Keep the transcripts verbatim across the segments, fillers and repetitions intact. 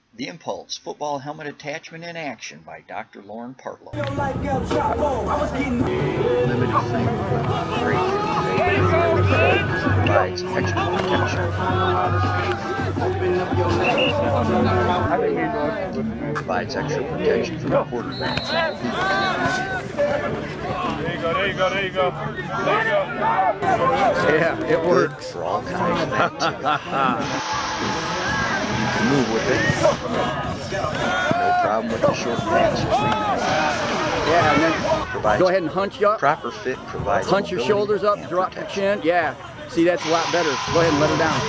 The Impulse Football Helmet Attachment in Action by Doctor Lauren Partlow. Limited finger provides extra protection. Provides extra protection for the quarterback. There you go, there you go, there you go. There you go. Yeah, it works. For all kinds of activity. You can move with it. No problem with the short passes. Yeah, and then Provides go ahead and hunch you up. Proper fit provides Hunch your shoulders up, drop your chin. Yeah. See, that's a lot better. Go ahead and let her down.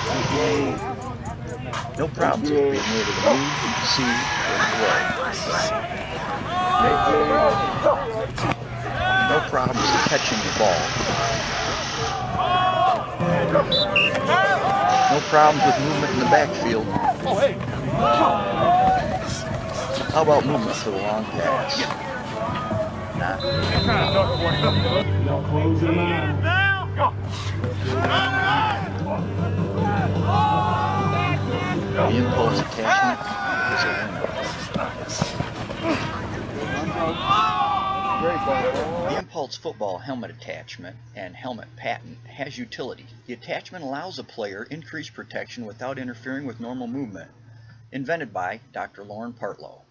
No problems with being able to move, see, or grow. No problems with catching the ball. No problems with movement in the backfield. How about movement for the long pass? Nah. The Impulse attachment is a winner. The Impulse Football Helmet Attachment and Helmet Patent has utility. The attachment allows a player increased protection without interfering with normal movement. Invented by Doctor Lauren Partlow.